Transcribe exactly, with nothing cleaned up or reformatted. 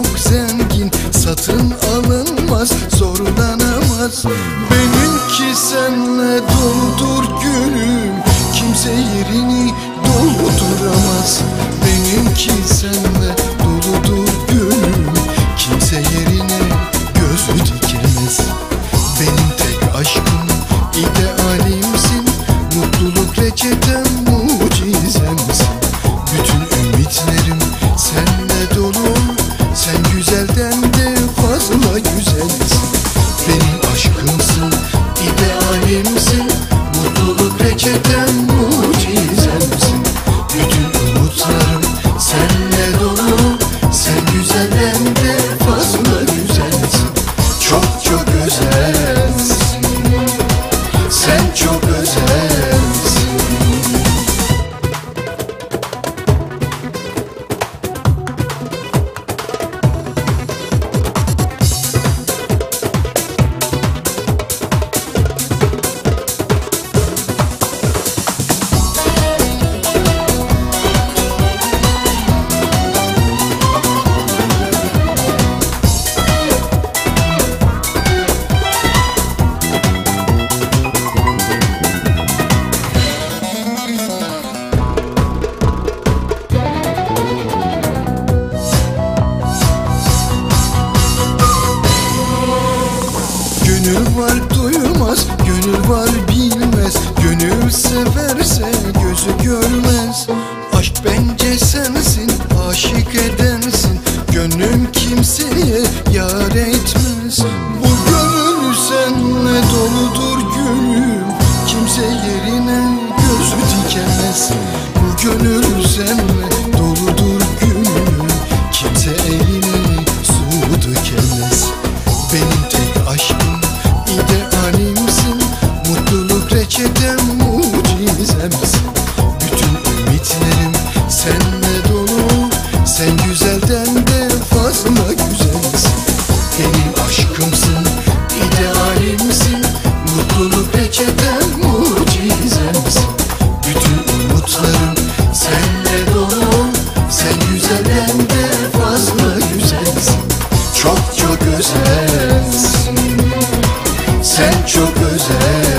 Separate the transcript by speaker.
Speaker 1: çok zengin, satın alınmaz, zorlanamaz. Benimki senle doludur gülüm, kimse yerini dolduramaz. Benimki senle doludur gülüm, kimse yerine gözü dikemez. Benim tek aşkım idealimsin, mutluluk reçetem, mucizemsin. Bütün ümitlerim senle dolu, sen güzelden de fazla güzelsin. Benim aşkımsın, idealimsin, mutluluk reçetem, mucizemsin. Bütün umutlarım senle dolu, sen güzelden de fazla güzelsin. Çok çok özelsin, sen çok özelsin. Gönül var duymaz, gönül var bilmez. Gönül severse gözü görmez. Aşk bence sensin, aşık edensin. Gönlüm kimseye yar etmez. Bu gönül senle doludur gülüm, kimse yerine gözü dikemez. Bu gönül senle doludur gülüm, kimse eline su dökemez. Benim tek aşkım idealimsin, mutluluk reçetem, mucizemsin. Bütün ümitlerim senle dolu, sen güzelden de fazla güzelsin. Benim aşkımsın, idealimsin, mutluluk reçetem, mucizemsin. Bütün umutlarım senle dolu, sen güzelden de fazla güzelsin. Çok çok özelsin, sen çok özel.